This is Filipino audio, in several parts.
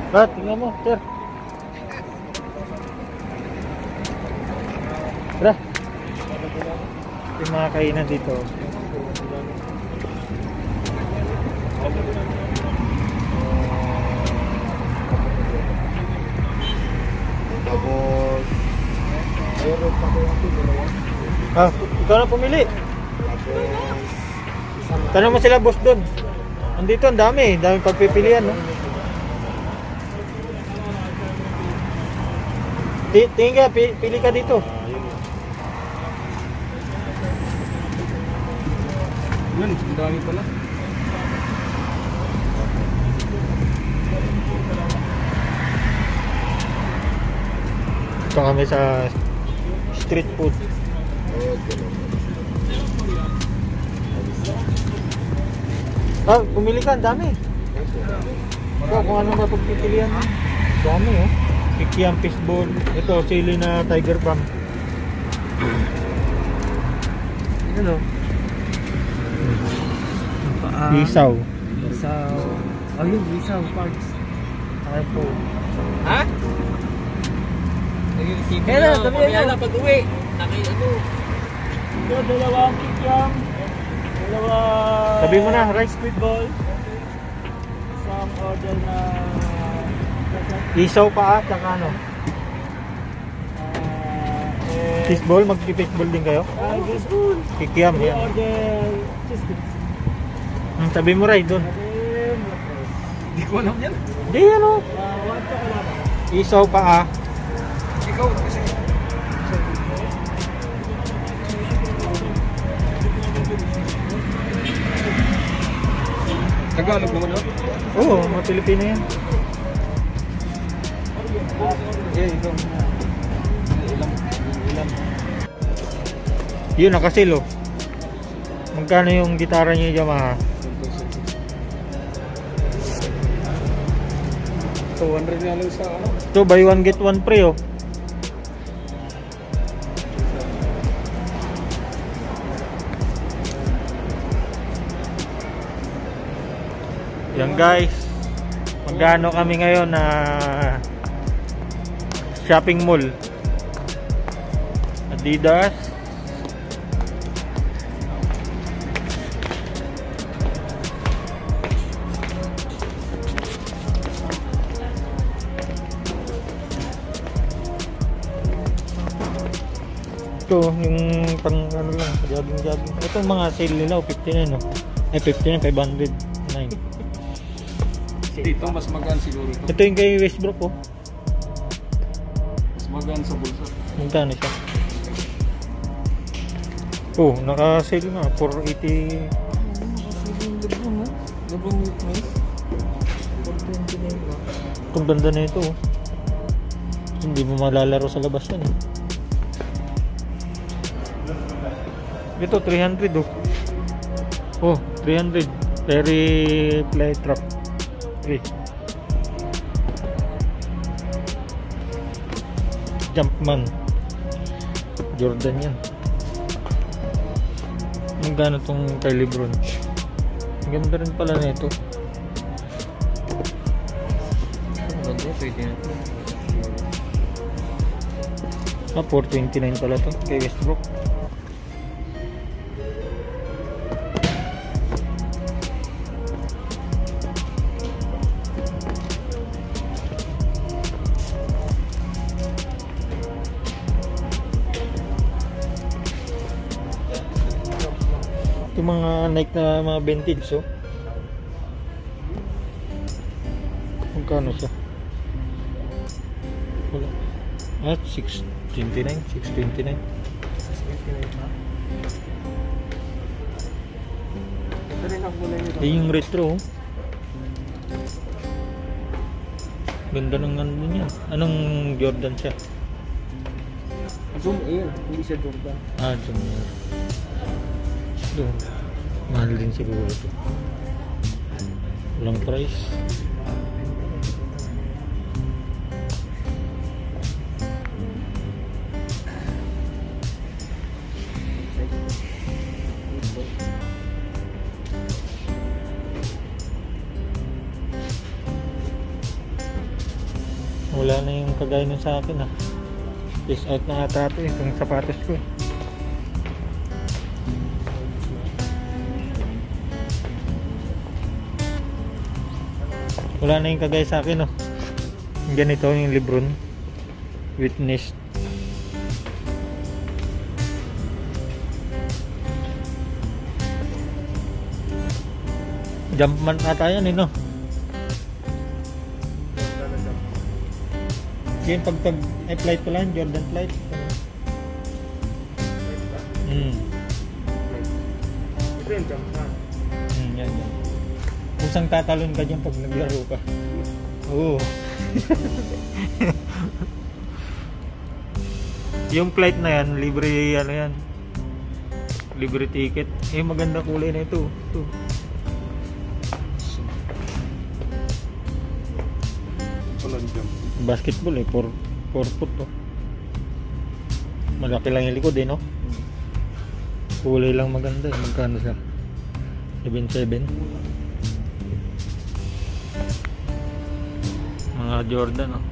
Tingnan mo, sir. Tara. Yung mga kainan dito. Tapos meron pa ko yung dalawa. Ikaw na pumili. Tanong mo sila boss doon. Andito ang dami pagpipilian, no? Tingin ka, pili ka dito. Yun, ang dami pala. Ito kami sa street food. Pumili ka, ang dami. Kung ano ba pagpipilian mo? Dami, oh. Kikiam fishball. Ito, sili na tiger bomb. Ano? Isaw. Ayun, isaw parts. Ay po. Ha? Kaya na, sabi na pag-uwi. Dalawang kikiam. Sabi mo na, rice squid ball. Isang order na isaw pa at saka ano? Fishball, magpi-fishball din kayo? fishball. Kikiam yan. Order cheese sticks. Sabi mo rin doon. Hindi ko alam yan. Di ano? One chocolate. Isaw pa Ikaw kasi. Tagalog naman no? Oo, mga Pilipino yan. Ikaw. Ilang. Yun, nakasil oh. Magkano yung gitara niya yung Yamaha? 200 nga lang sa ano? Ito, buy one get one free oh. Yan guys, magkano kami ngayon na shopping mall. Adidas. Ito, yung pang ano lang, jogging. Ito mga sale nila, 59 no? Ay 59, 509. Dito mas magaan siguro ito. Ito yung kay Westbrook oh. Mas magaan sa bulsa. Magkano siya? Oh, naka-sale nga, 480. Labong mais. 429 ba? Itong ganda na ito oh. Hindi mo malalaro sa labas yan eh. Ito 300 oh. Oh, 300. Terry play trap. Okay. Jumpman. Jordan yan. Magkano tong kay Lebron? Ang ganda rin pala na ito. Ganda, pwede na ito. 429 pala to kay Westbrook. Ito mga Nike na mga vintage oh. Magkano siya? Wala. 629. Yung retro oh. Ganda ng ano niya. Anong Jordan siya? Zoom Air, hindi siya Jordan. Zoom Air. Doon. Mahal din siguro ito. Walang price. Wala na yung kagaya nun sa akin ah. Peace out na ata ito itong sapatos ko eh. Wala na yung kagaya sa akin oh. Yung ganito yung Lebron Witness. Jumpman ata yan eh no. Yung pag flight ko lang, Jordan flight. Ito yung Jumpman. Yan. Kusang tatalon ka dyan pag naglaro ka. Oo. Yung flight na yan, libre ano yan. Libre ticket. Eh maganda kulay na ito. Ito. Basketball eh, 4 foot to. Malaki lang yung likod eh no. Kulay lang maganda eh. Magkano siya? 7.7. Mga Jordan oh.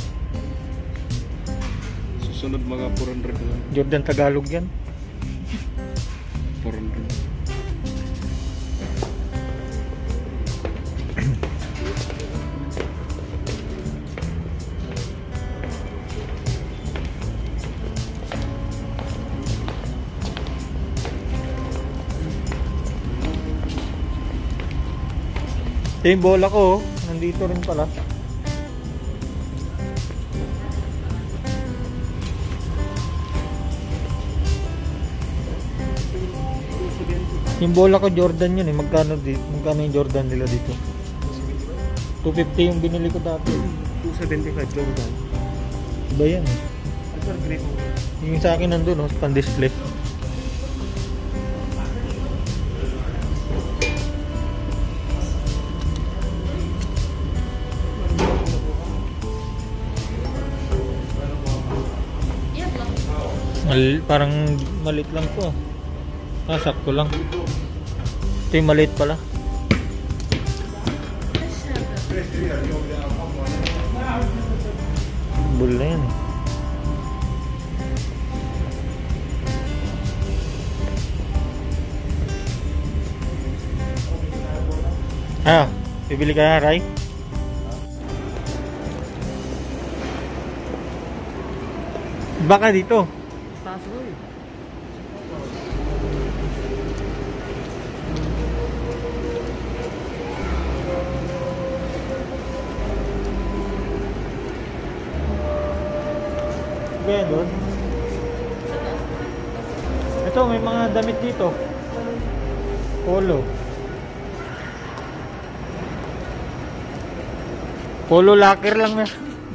Susunod mga 400 lang. Jordan Tagalog yan. 400. Ito yung bola ko, nandito rin pala. Yung bola ko Jordan yun eh. Magkano yung Jordan nila dito? 250 yung binili ko dati. 275 Jordan. Iba yan eh. Ito ang grade mo. Yung sa akin nandun oh, pan-display. Parang maliit lang to. Ah, sakto lang. Ito yung maliit pala. Bull na yan eh. Ah, bibili ka na, Ray? Baka dito. Taas ko eh. Kaya doon. Ito, may mga damit dito. Polo. Polo locker lang na.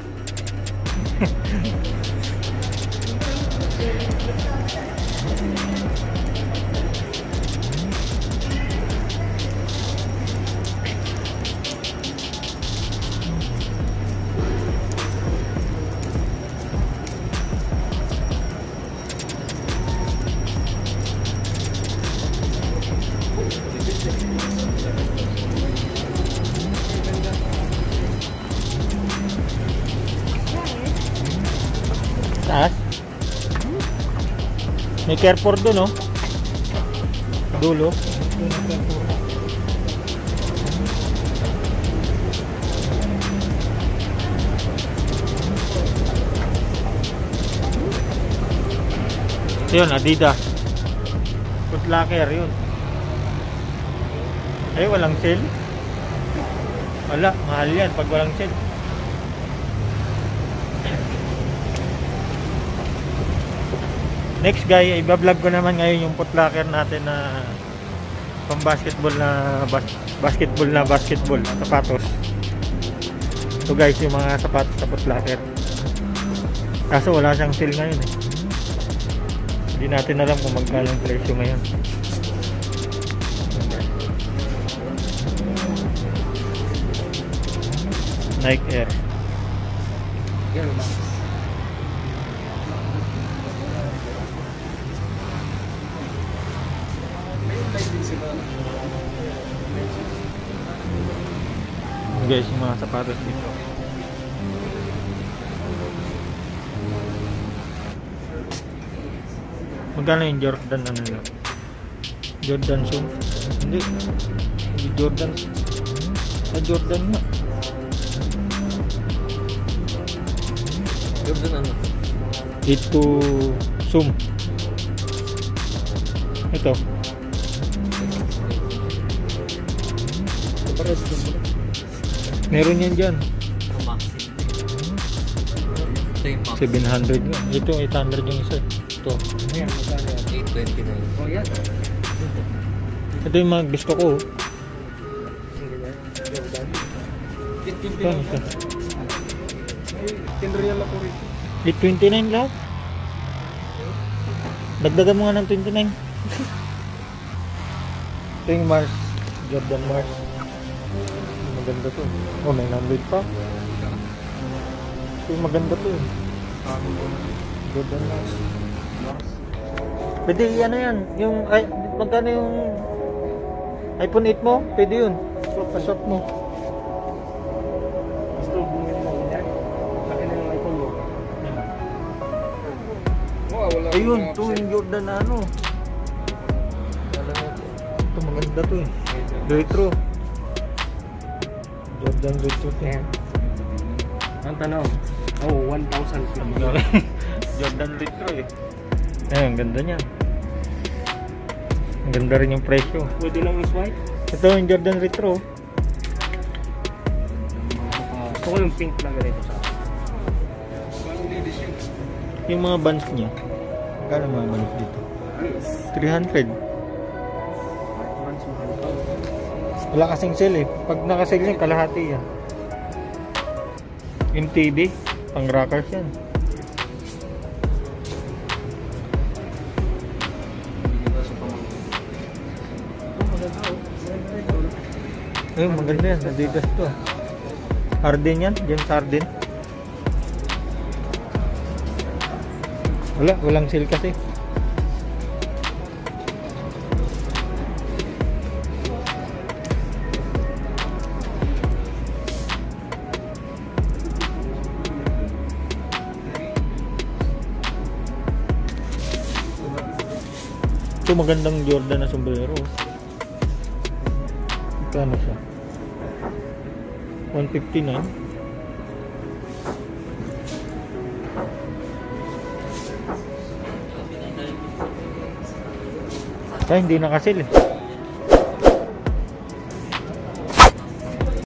Taas. May Carrefour doon oh. Dulo. Yun, Adidas. Foot Locker yun. Ay, walang sale. Wala, mahal yan pag walang sale. Next guy, i-vlog ko naman ngayon yung Foot Locker natin na pang basketball na basketball sapatos. So guys, yung mga sapatos sa Foot Locker. Kaso wala siyang sale ngayon eh. Hindi natin alam kung magkano yung presyo ngayon. Nike Air. Yan ba? Guys, yung mga sapatos dito. Magkano yung Jordan ano lang? Jordan Zoom? Hindi. Hindi Jordan. Jordan nga. Jordan ano? Ito Zoom. Ito. Pares din mo. Meron yan dyan. Max. Ito yung Max. 700 nga. Ito 800 yung isa. Ito. Ayan, magkano yan? 829. Oh, yan. Ito yung mga gusto ko. Jordan. Ito. Ito. Tinreal ako rin. 829 lahat. Dagdagan mo nga ng 29. Ito yung Mars. Jordan Mars. Maganda to. Oh, 900 pa. Ito yung maganda to. Jordan Mars. Pwede ano yan. Yung, ay, magkano yung iPhone 8 mo? Pwede yun. Pasok mo. Gusto bumili mo yan. Laki na yung iPhone mo. Wala. Ayun, to yung Jordan na ano. Ito maganda to eh. Retro. Jordan Retro to. Ayan. Ang tanong. Oh, 1,050. Jordan Retro eh. Ayun, ganda niya. Ang ganda rin yung presyo. Pwede lang i-swipe. Ito yung Jordan Retro. Gusto ko yung pink na ganito sa akin. Yung mga bands niya. Kano mga bands dito? 300. Once mahal pa. Wala kasing sale eh. Pag nakasale yan, kalahati yan. MTV, pang rockers yan. Ayun, maganda yan. Adidas to. Harden yan. James Harden. Walang sale kasi. Ito magandang Jordan na sombrero. Kano siya? 159. Kaya hindi nakasil eh.